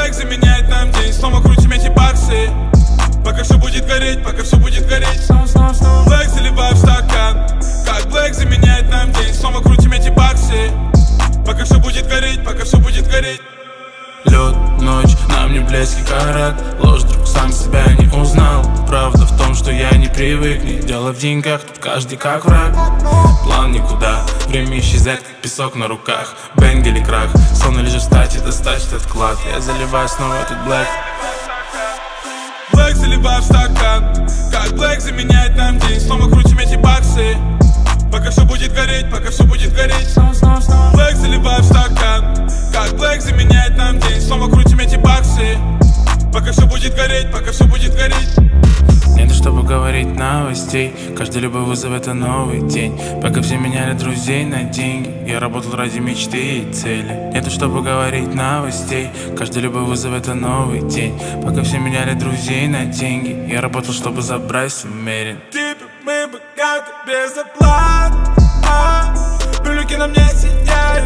блэк заменяет нам день. Снова крутим эти баксы, пока все будет гореть, пока все будет гореть. Блэк заливаю в стакан, как блэк заменяет нам день. Снова крутим эти баксы, пока все будет гореть, пока все будет гореть. Лед, ночь, нам не блески карат. Ложь, друг, сам себя не узнал. Правда в том, что я не привык. Не дело в деньгах, тут каждый как враг. План никуда, время исчезает, как песок на руках. Бэнг или крах, сон или же встать и достать этот клад. Я заливаю снова этот блэк. Блэк заливаю в стакан, как блэк заменяет нам день. Снова крутим эти баксы, пока все будет гореть, пока все будет гореть. Блэк заливаю в стакан, как блэк заменяет нам день. Снова крутим эти баксы, пока все будет гореть, пока все будет гореть. Нету, чтобы говорить новостей. Каждый любой вызов — это новый день. Пока все меняли друзей на деньги, я работал ради мечты и цели. Нету, чтобы говорить новостей. Каждый любой вызов — это новый день. Пока все меняли друзей на деньги, я работал, чтобы забрать сумерен. Мы богаты без оплат, брюлики на мне сияют.